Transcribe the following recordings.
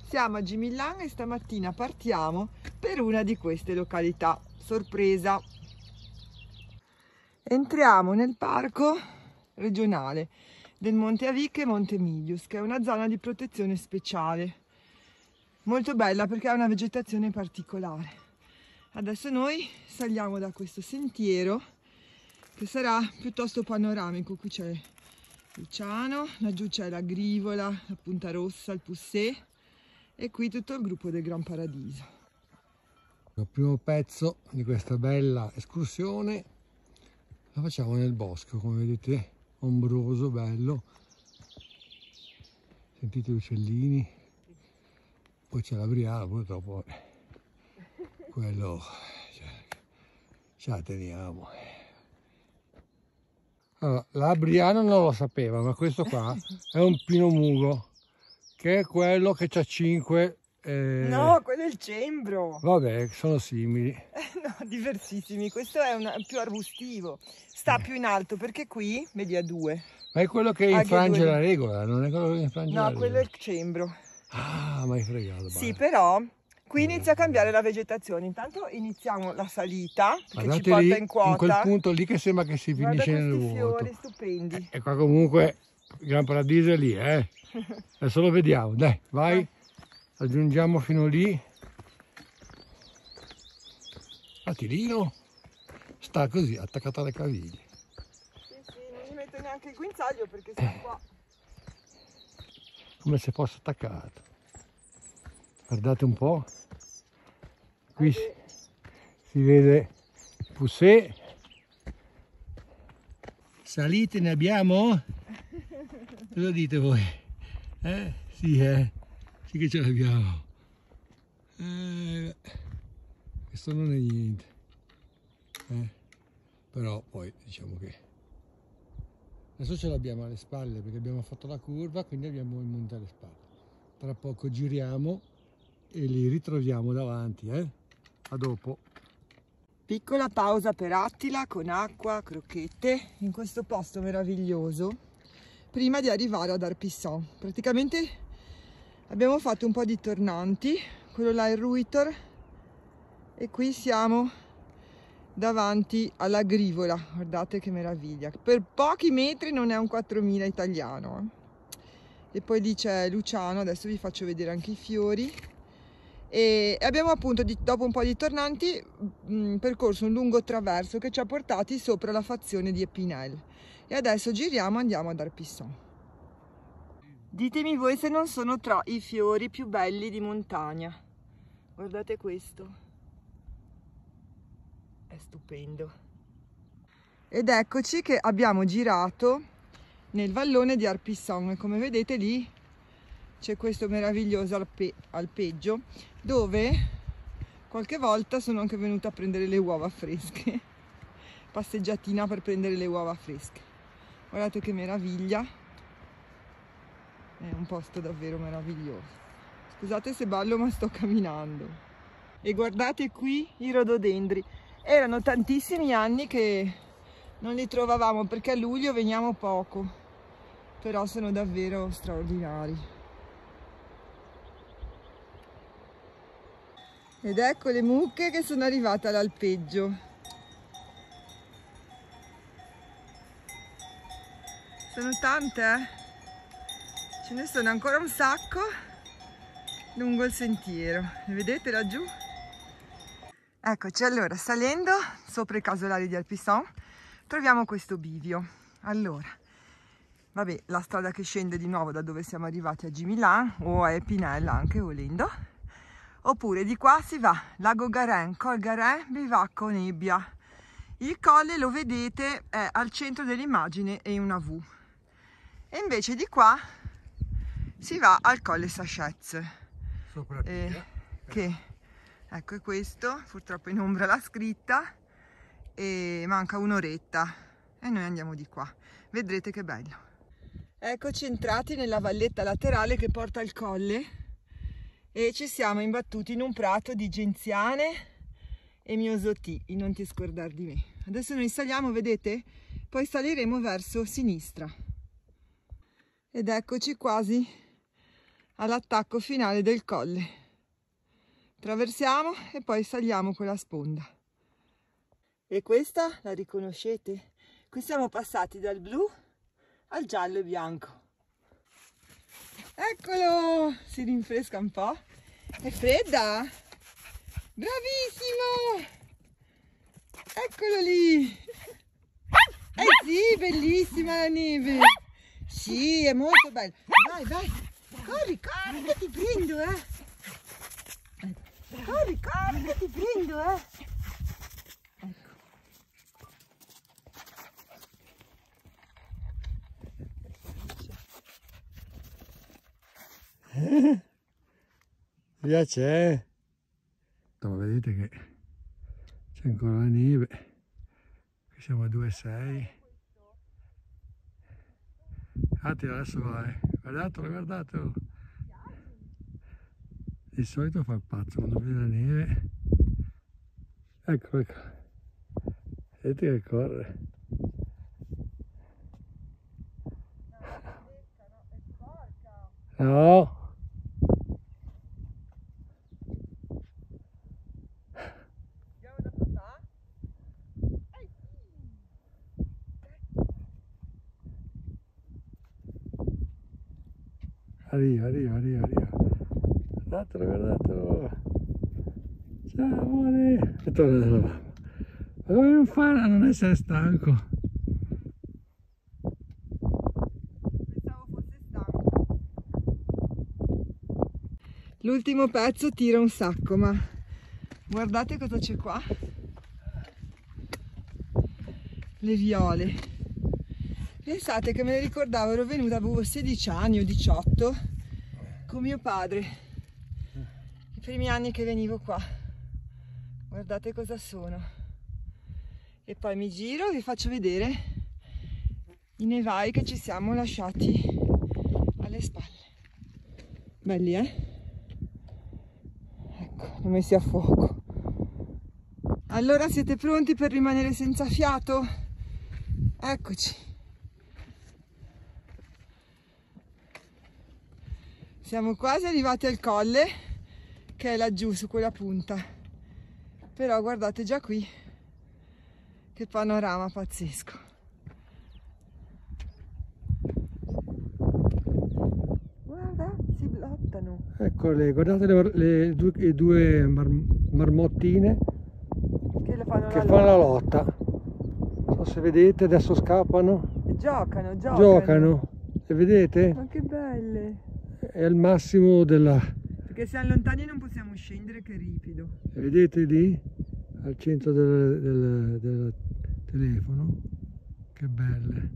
Siamo a Gimillan e stamattina partiamo per una di queste località. Sorpresa! Entriamo nel parco regionale del Monte Avic e Monte Milius, che è una zona di protezione speciale. Molto bella perché ha una vegetazione particolare. Adesso noi saliamo da questo sentiero che sarà piuttosto panoramico. Qui c'è Luciano, laggiù c'è la Grivola, la Punta Rossa, il Poussé e qui tutto il gruppo del Gran Paradiso. Il primo pezzo di questa bella escursione la facciamo nel bosco, come vedete, ombroso, bello. Sentite gli uccellini. Poi c'è la Briana, purtroppo quello ce la teniamo. Allora, la Briana non lo sapeva, ma questo qua è un pino mugo, che è quello che c'ha 5. No, quello è il cembro. Vabbè, sono simili. No, diversissimi. Questo è più arbustivo. Sta più in alto perché qui vedi a 2. Ma è quello che infrange la regola, non è quello che infrange la regola? No, quello è il cembro. Ah, mi hai fregato. Sì, però qui inizia a cambiare la vegetazione. Intanto iniziamo la salita, che guardate ci porta lì, in quota. in quel punto lì che sembra che si finisce nel vuoto. Fiori stupendi. E qua comunque il Gran Paradiso è lì, eh? Adesso lo vediamo, dai, vai. Raggiungiamo fino lì. Attilino sta così, attaccato alle caviglie. Sì, non gli metto neanche il guinzaglio perché sta qua. Come se fosse attaccato. Guardate un po'. Qui si vede il Poussé. Salite, ne abbiamo? Cosa dite voi? Sì, sì che ce l'abbiamo. Questo non è niente. Però poi diciamo che adesso ce l'abbiamo alle spalle perché abbiamo fatto la curva, quindi abbiamo il monte alle spalle. Tra poco giriamo e li ritroviamo davanti. A dopo. Piccola pausa per Attila con acqua, crocchette in questo posto meraviglioso prima di arrivare ad Arpisson. Praticamente abbiamo fatto un po' di tornanti, quello là è il Ruitor e qui siamo davanti alla Grivola. Guardate che meraviglia, per pochi metri non è un 4000 italiano. E poi lì c'è Luciano, adesso vi faccio vedere anche i fiori. E abbiamo appunto, dopo un po' di tornanti, percorso un lungo traverso che ci ha portati sopra la fazione di Epinal. E adesso giriamo e andiamo ad Arpisson. Ditemi voi se non sono tra i fiori più belli di montagna. Guardate questo. È stupendo. Ed eccoci che abbiamo girato nel vallone di Arpisson e come vedete lì c'è questo meraviglioso alpeggio dove qualche volta sono anche venuta a prendere le uova fresche. Passeggiatina per prendere le uova fresche. Guardate che meraviglia. È un posto davvero meraviglioso. Scusate se ballo ma sto camminando. E guardate qui i rododendri. Erano tantissimi anni che non li trovavamo perché a luglio veniamo poco. Però sono davvero straordinari. Ed ecco le mucche che sono arrivate all'alpeggio. Sono tante, Ce ne sono ancora un sacco lungo il sentiero. Le vedete laggiù? Eccoci, allora, salendo sopra i casolari di Arpisson troviamo questo bivio. Allora, vabbè, la strada che scende di nuovo da dove siamo arrivati a Gimillan o a Epinal anche volendo. Oppure di qua si va, Lago Garin, Col Garin, Bivacco Nebbia. Il colle lo vedete è al centro dell'immagine e una V. E invece di qua si va al Colle Sachez. Sopra che ecco è questo, purtroppo in ombra la scritta e manca un'oretta e noi andiamo di qua. Vedrete che bello. Eccoci entrati nella valletta laterale che porta al colle e ci siamo imbattuti in un prato di genziane e miosotì, non ti scordar di me. Adesso noi saliamo, vedete? Poi saliremo verso sinistra. Ed eccoci quasi all'attacco finale del colle. Traversiamo e poi saliamo quella sponda. E questa la riconoscete? Qui siamo passati dal blu al giallo e bianco. Eccolo! Si rinfresca un po'. È fredda? Bravissimo! Eccolo lì! Sì, bellissima la neve! Sì, è molto bella! Vai, vai! Corri, corri che ti prendo, Corri, corri che ti prendo, Ecco. Via c'è! No, vedete che c'è ancora la neve. Qui siamo a 2,6. Attila, adesso vai. Guardatelo, guardatelo. Di solito fa il pazzo quando vede la neve. Ecco, ecco. Vedete che corre. No. Arriva, arriva, arriva, arriva. Guardatelo, guardatelo. Ciao amore. E torna dalla mamma. Ma come non fare a non essere stanco? Pensavo fosse stanco. L'ultimo pezzo tira un sacco, ma guardate cosa c'è qua. Le viole. Pensate che me ne ricordavo, ero venuta, avevo 16 anni o 18 con mio padre, i primi anni che venivo qua. Guardate cosa sono. E poi mi giro e vi faccio vedere i nevai che ci siamo lasciati alle spalle. Belli, Ecco, li ho messi a fuoco. Allora siete pronti per rimanere senza fiato? Eccoci. Siamo quasi arrivati al colle, che è laggiù su quella punta. Però guardate già qui, che panorama pazzesco. Guarda, si blottano. Eccole, guardate le due marmottine Che fanno che fanno la lotta. Non so se vedete, adesso scappano. Giocano. Giocano. Le vedete? Ma che belle. È al massimo della... Perché siamo lontani e non possiamo scendere, che ripido. Le vedete lì? Al centro del telefono. Che belle.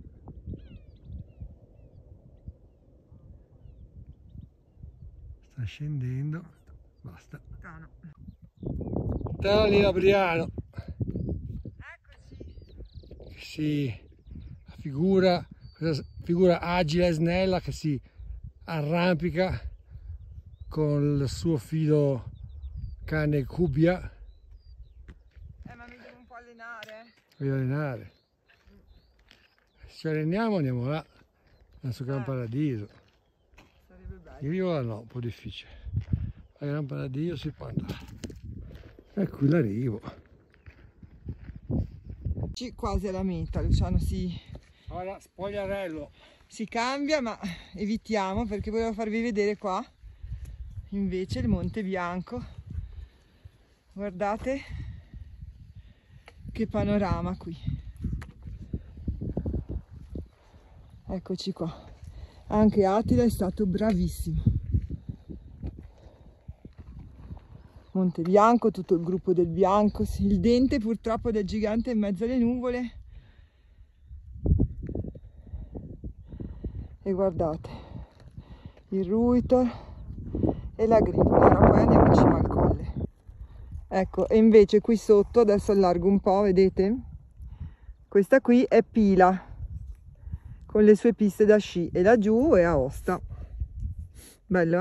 Sta scendendo. Basta. Tela lì Adriano. Eccoci. Sì, la figura, questa figura agile e snella che si arrampica con il suo fido cane cubbia. Ma mi devo un po' allenare. Voglio allenare. Se ci alleniamo andiamo là, verso Gran Paradiso. Sarebbe bello. Io vivo là no, un po' difficile. A Gran Paradiso si può andare. E qui l'arrivo. Quasi alla meta, Luciano Ora spogliarello. si cambia, ma evitiamo perché volevo farvi vedere qua invece il Monte Bianco. Guardate che panorama qui. Eccoci qua. Anche Attila è stato bravissimo. Monte Bianco, tutto il gruppo del Bianco, il dente purtroppo del gigante in mezzo alle nuvole. E guardate, il Ruitor e la Grivola. Ora poi andiamo in cima al colle. Ecco, e invece qui sotto, adesso allargo un po', vedete? Questa qui è Pila, con le sue piste da sci, e laggiù è Aosta. Bello,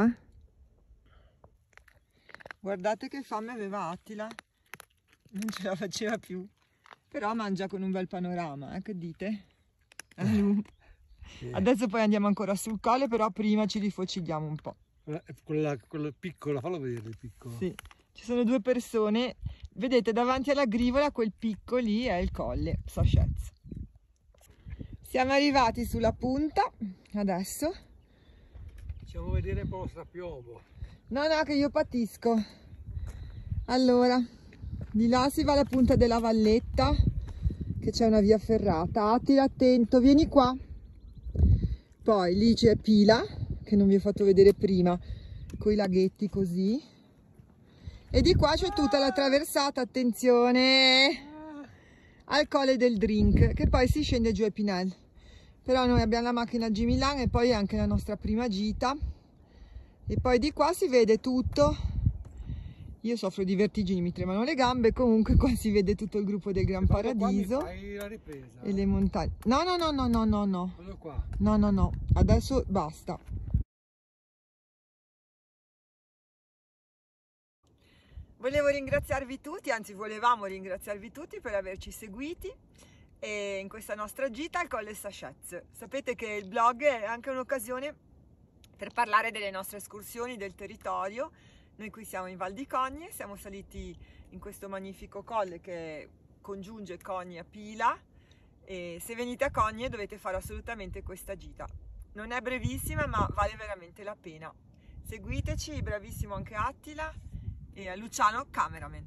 Guardate che fame aveva Attila, non ce la faceva più, però mangia con un bel panorama, che dite? Sì. Adesso poi andiamo ancora sul colle, però prima ci rifocilliamo un po'. Quello piccolo, fallo vedere il piccolo. Sì, ci sono due persone, vedete davanti alla grivola quel picco lì è il colle Saschez. Siamo arrivati sulla punta, adesso. Facciamo vedere un po' lo strapiombo. No, che io patisco. Allora, di là si va alla punta della valletta, che c'è una via ferrata. Attila, attento, vieni qua. Poi lì c'è Pila, che non vi ho fatto vedere prima, con i laghetti così. E di qua c'è tutta la traversata, attenzione, al colle del Drink, che poi si scende giù a Pinel. Però noi abbiamo la macchina G Milan e poi anche la nostra prima gita. E poi di qua si vede tutto. Io soffro di vertigini, mi tremano le gambe. Comunque qua si vede tutto il gruppo del Gran Paradiso. Fai la ripresa. E le montagne. No. Quello qua. No. Adesso basta. Volevo ringraziarvi tutti, anzi volevamo ringraziarvi tutti per averci seguiti in questa nostra gita al Colle Saschez. Sapete che il blog è anche un'occasione per parlare delle nostre escursioni, del territorio. Noi qui siamo in Val di Cogne, siamo saliti in questo magnifico colle che congiunge Cogne a Pila, e se venite a Cogne dovete fare assolutamente questa gita. Non è brevissima, ma vale veramente la pena. Seguiteci, bravissimo anche Attila e a Luciano, cameraman.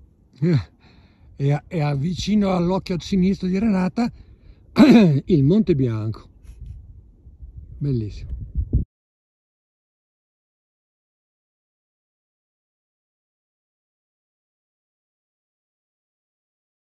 E avvicino all'occhio sinistro di Renata il Monte Bianco, bellissimo.